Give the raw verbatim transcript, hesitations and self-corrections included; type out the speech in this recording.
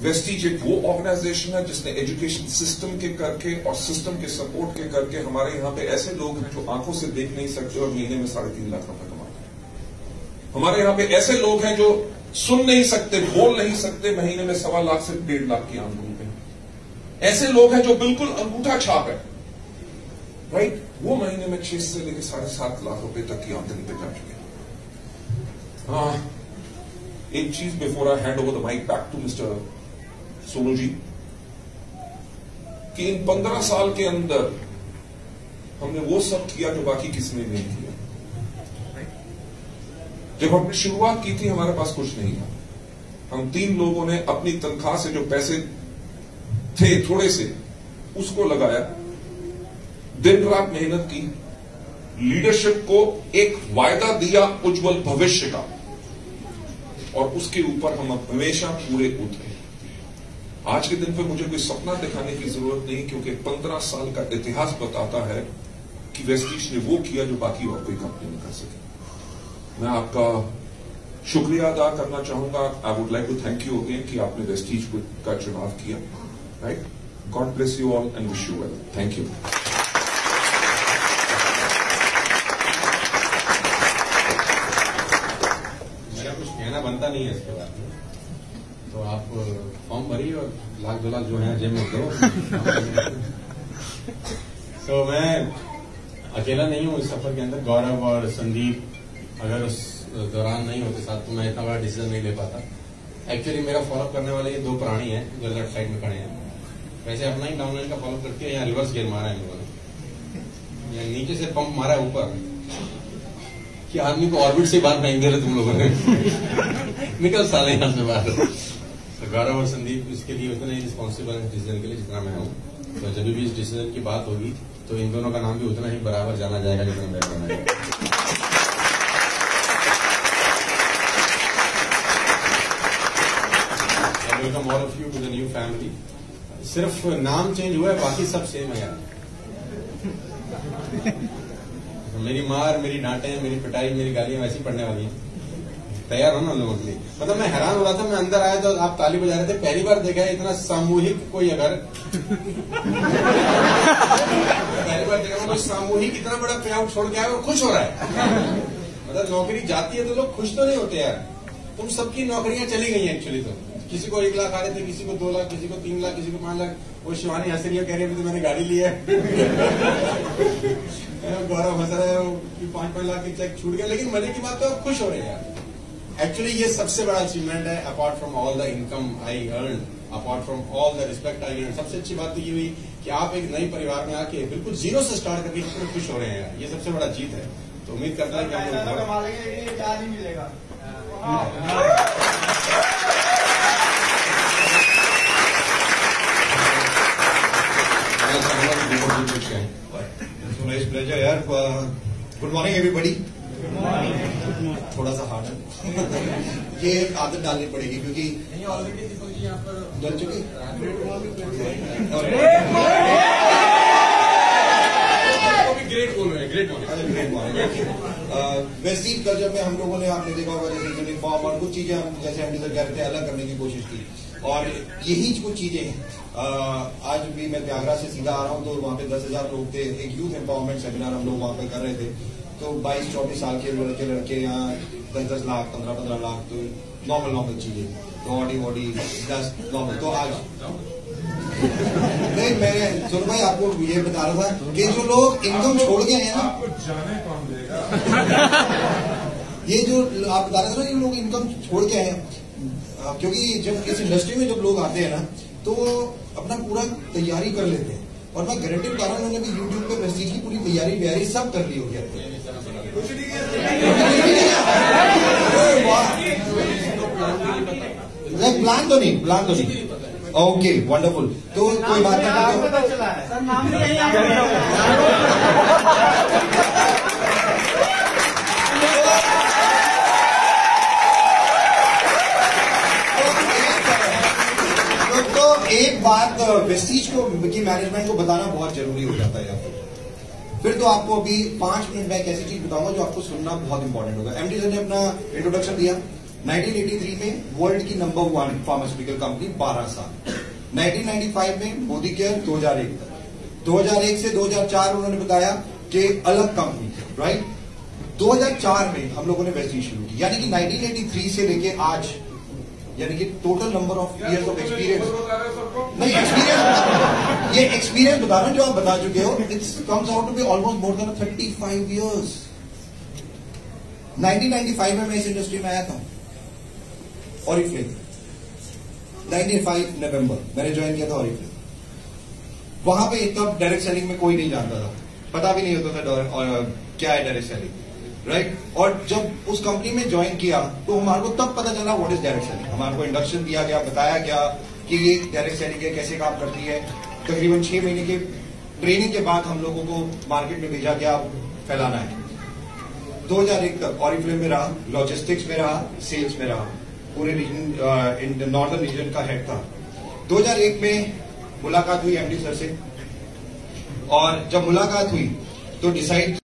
Vestige एक वो organisation है जिसने एजुकेशन सिस्टम के करके और सिस्टम के सपोर्ट के करके हमारे यहाँ पे ऐसे लोग हैं जो आंखों से देख नहीं सकते और महीने में साढ़े तीन लाख रुपए कमाते हैं। हमारे यहाँ पे ऐसे लोग हैं जो सुन नहीं सकते, बोल नहीं सकते, महीने में सवा लाख से डेढ़ लाख की आमदनी पे। ऐसे लोग हैं जो बिल्कुल अंगूठा छाप है, राइट, वो महीने में छह से लेकर साढ़े सात लाख रुपए तक की आमदनी पे जा चुके हैं। हाँ, एक चीज before I hand over the mic back to mister Sonu ji, कि इन पंद्रह साल के अंदर हमने वो सब किया जो बाकी किसी ने नहीं किया। जब हमने शुरुआत की थी हमारे पास कुछ नहीं था। हम तीन लोगों ने अपनी तनख्वाह से जो पैसे थे थोड़े से उसको लगाया, दिन रात मेहनत की, लीडरशिप को एक वायदा दिया उज्जवल भविष्य का, और उसके ऊपर हम हमेशा पूरे उतरे। आज के दिन पे मुझे कोई सपना दिखाने की जरूरत नहीं, क्योंकि पंद्रह साल का इतिहास बताता है कि वेस्टीज ने वो किया जो बाकी और कोई कंपनी नहीं कर सके। मैं आपका शुक्रिया अदा करना चाहूंगा। I would like to thank you again कि आपने वेस्टीज का चुनाव किया, right. God bless you all and wish you well. Thank you. मेरा कुछ कहना बनता नहीं है इसके बारे में, तो आप फॉर्म भरिए और लाख दो लाख जो है जेब में दो। तो मैं अकेला नहीं हूँ इस सफर के अंदर। गौरव और संदीप अगर उस दौरान नहीं होते साथ तो मैं इतना बड़ा डिसीजन नहीं ले पाता। एक्चुअली मेरा फॉलोअप करने वाले ये दो प्राणी हैं जो लेफ्ट साइड में खड़े हैं। वैसे अपना ही डाउनलाइन का फॉलोअप करके यहाँ रिवर्स गियर मारा है इन लोगों ने, या नीचे से पंप मारा है ऊपर कि आदमी को ऑर्बिट से बाहर नहीं दे रहे तुम लोगों ने। निकल साले यहाँ से बाहर। तो गौरव और संदीप इसके लिए उतने ही रिस्पॉन्सिबल है डिसीजन के लिए जितना मैं हूँ। तो जब भी इस डिसीजन की बात होगी तो इन दोनों का नाम भी उतना ही बराबर जाना जाएगा जितना मैं जाना जाएगा। Welcome all of you to the new family. सिर्फ नाम चेंज हुआ है, बाकी सब सेम है यार। मेरी मार, मेरी डांटे, मेरी पिटाई, मेरी गालियां वैसी पड़ने वाली हैं। तैयार हो ना लोगों के लिए। मतलब मैं हैरान हो रहा था, मैं अंदर आया तो आप ताली बजा रहे थे। पहली बार देखा है इतना सामूहिक कोई, अगर पहली बार देखा कोई सामूहिक इतना बड़ा पे आउट छोड़ के आया और खुश हो रहा है। मतलब नौकरी जाती है तो लोग खुश तो नहीं होते यार। तुम सबकी नौकरियां चली गई हैं एक्चुअली। तो किसी को एक लाख आ रहे थे, किसी को दो लाख, किसी को तीन लाख, किसी को पांच लाख। वो शिवानी हंस रही है, कह रही है तो मैंने गाड़ी ली है। गौरव हंस रहा है पांच पांच लाख के चेक छूट गए। लेकिन मजे की बात तो आप खुश हो रहे हैं यार। एक्चुअली ये सबसे बड़ा अचीवमेंट है, apart from all the income I earn, apart from all the respect I earn. सबसे अच्छी बात तो ये हुई कि आप एक नई परिवार में आके बिल्कुल जीरो से स्टार्ट करके कितने खुश हो रहे हैं यार। ये सबसे बड़ा जीत है। तो उम्मीद करता है कि हम लोग मिलेगा। प्लेजर यार। Good morning everybody. थोड़ा सा हार्ड है। ये एक आदत डालनी पड़ेगी क्योंकि ऑलरेडी यहाँ पर डल चुकी। ग्रेट बोल रहे हैं, ग्रेट बोल रहे हैं, ग्रेट मॉर्निंग। वेस्टीज कल्चर में हम लोगों ने, आपने देखा होगा जैसे यूनिफॉर्म और कुछ चीजें हम जैसे हम डिजर कह रहे थे अलग करने की कोशिश की, और यही कुछ चीजें आज भी मैं प्रयागराज से सीधा आ रहा हूँ तो वहाँ पे दस हजार लोग थे। एक यूथ एम्पावरमेंट सेमिनार हम लोग वहाँ पे कर रहे थे। तो बाईस चौबीस साल के लड़के लड़के यहाँ दस दस लाख पंद्रह पंद्रह लाख, तो नॉर्मल नॉर्मल चीजें, तो ऑडी वॉडी दस नॉर्मल। तो आज नहीं, मैं सुन भाई आपको ये बता रहा था कि जो लोग इनकम छोड़ गए हैं ना, जाने कौन देगा। ये जो आप बता रहे थे ना, ये लोग इनकम छोड़ के हैं, क्योंकि जब इस इंडस्ट्री में जब लोग आते हैं ना तो अपना पूरा तैयारी कर लेते हैं। और मैं गारंटी बता रहा हूँ, उन्होंने भी यूट्यूब पे वेस्टीज की पूरी तैयारी व्यारी सब कर ली होगी। प्लान तो नहीं, प्लान तो नहीं। Okay wonderful. तो कोई बात नहीं। एक बात वेस्टीज को की मैनेजमेंट को बताना बहुत जरूरी हो जाता है यार। फिर तो आपको अभी पांच मिनट में एक ऐसी चीज बताऊंगा जो आपको सुनना बहुत इंपॉर्टेंट होगा। एमडी सर ने अपना इंट्रोडक्शन दिया, नाइनटीन एटी थ्री में वर्ल्ड की नंबर वन फार्मास्यूटिकल कंपनी बारह साल। नाइनटीन नाइंटी फाइव में मोदी केयर दो हज़ार एक तक। दो हज़ार एक से दो हज़ार चार उन्होंने बताया कि अलग कंपनी थी, राइट। दो हज़ार चार में हम लोगों ने वेस्टीज शुरू की, यानी कि नाइनटीन एटी थ्री से लेके आज, यानी कि total number of years of experience. नहीं, एक्सपीरियंस, ये एक्सपीरियंस बता रहा हूं जो आप बता चुके हो। It's comes out to be almost more than thirty five years. Nineteen ninety five में मैं इस इंडस्ट्री में आया था, ऑरिफ्लेम। नाइंटी फाइव नवंबर मैंने ज्वाइन किया था ऑरिफ्लेम। वहां पे तब डायरेक्ट सेलिंग में कोई नहीं जानता था, पता भी नहीं होता था और क्या है डायरेक्ट सेलिंग, राइट। और जब उस कंपनी में ज्वाइन किया तो हमारे को तब पता चला व्हाट इज डायरेक्ट सेलिंग। हमारे को इंडक्शन दिया गया, बताया गया कि ये डायरेक्ट सेलिंग है, कैसे काम करती है। तकरीबन छह महीने के ट्रेनिंग के बाद हम लोगों को मार्केट में भेजा गया, फैलाना है। दो हज़ार एक तक ऑरिफ्लेम में रहा, लॉजिस्टिक्स में रहा, सेल्स में रहा, पूरे रीजन, नॉर्दर्न रीजन का हेड था। दो हज़ार एक में मुलाकात हुई एमडी सर से, और जब मुलाकात हुई तो डिसाइड